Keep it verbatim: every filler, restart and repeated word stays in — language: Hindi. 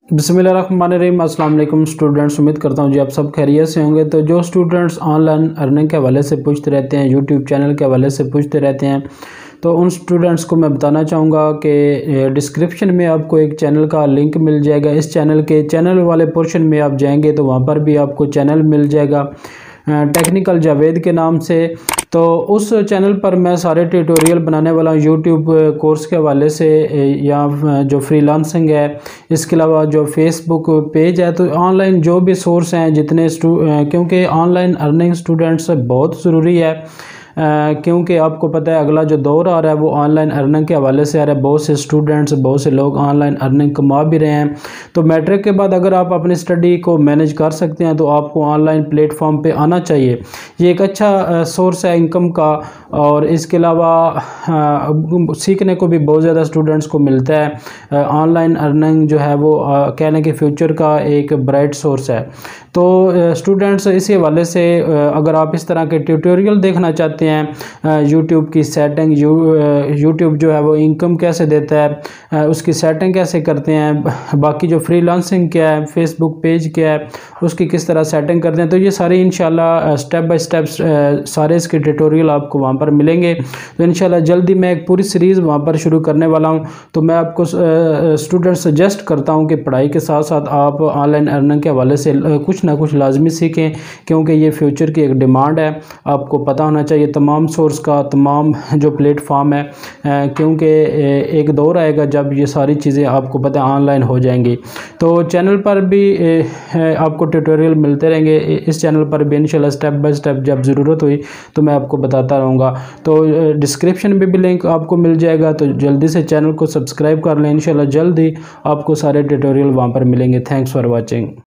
बिस्मिल्लाहिर्रहमानिर्रहीम। अस्सलाम वालेकुम स्टूडेंट्स, उम्मीद करता हूँ जी आप सब खैरियत से होंगे। तो जो स्टूडेंट्स ऑनलाइन अर्निंग के हवाले से पूछते रहते हैं, यूट्यूब चैनल के हवाले से पूछते रहते हैं, तो उन स्टूडेंट्स को मैं बताना चाहूँगा कि डिस्क्रिप्शन में आपको एक चैनल का लिंक मिल जाएगा। इस चैनल के चैनल वाले पोर्शन में आप जाएंगे तो वहाँ पर भी आपको चैनल मिल जाएगा टेक्निकल जावेद के नाम से। तो उस चैनल पर मैं सारे ट्यूटोरियल बनाने वाला हूँ यूट्यूब कोर्स के हवाले से, या जो फ्रीलांसिंग है, इसके अलावा जो फेसबुक पेज है। तो ऑनलाइन जो भी सोर्स हैं जितने, क्योंकि ऑनलाइन अर्निंग स्टूडेंट्स बहुत ज़रूरी है, क्योंकि आपको पता है अगला जो दौर आ रहा है वो ऑनलाइन अर्निंग के हवाले से आ रहा है। बहुत से स्टूडेंट्स, बहुत से लोग ऑनलाइन अर्निंग कमा भी रहे हैं। तो मैट्रिक के बाद अगर आप अपनी स्टडी को मैनेज कर सकते हैं तो आपको ऑनलाइन प्लेटफॉर्म पे आना चाहिए। ये एक अच्छा सोर्स है इनकम का, और इसके अलावा सीखने को भी बहुत ज़्यादा स्टूडेंट्स को मिलता है। ऑनलाइन अर्निंग जो है वो कहने के फ्यूचर का एक ब्राइट सोर्स है। तो स्टूडेंट्स, इसी हवाले से अगर आप इस तरह के ट्यूटोरियल देखना चाहते हैं, यूट्यूब की सेटिंग, यू यूट्यूब जो है वो इनकम कैसे देता है, उसकी सेटिंग कैसे करते हैं, बाकी जो फ्रीलांसिंग क्या है, फेसबुक पेज क्या है, उसकी किस तरह सेटिंग करते हैं, तो ये सारी इंशाल्लाह स्टेप बाय स्टेप सारे इसके ट्यूटोरियल आपको वहाँ पर मिलेंगे। तो इंशाल्लाह जल्दी मैं एक पूरी सीरीज़ वहाँ पर शुरू करने वाला हूँ। तो मैं आपको स्टूडेंट सजेस्ट करता हूँ कि पढ़ाई के साथ साथ आप ऑनलाइन अर्निंग के हवाले से कुछ ना कुछ लाजमी सीखें, क्योंकि ये फ्यूचर की एक डिमांड है। आपको पता होना चाहिए तमाम सोर्स का, तमाम जो प्लेटफॉर्म है, क्योंकि एक दौर आएगा जब ये सारी चीज़ें आपको पता है ऑनलाइन हो जाएंगी। तो चैनल पर भी आपको ट्यूटोरियल मिलते रहेंगे। इस चैनल पर भी इंशाल्लाह स्टेप बाय स्टेप जब ज़रूरत हुई तो मैं आपको बताता रहूँगा। तो डिस्क्रिप्शन में भी लिंक आपको मिल जाएगा, तो जल्दी से चैनल को सब्सक्राइब कर लें। इंशाल्लाह जल्द ही आपको सारे ट्यूटोरियल वहाँ पर मिलेंगे। Thanks for watching.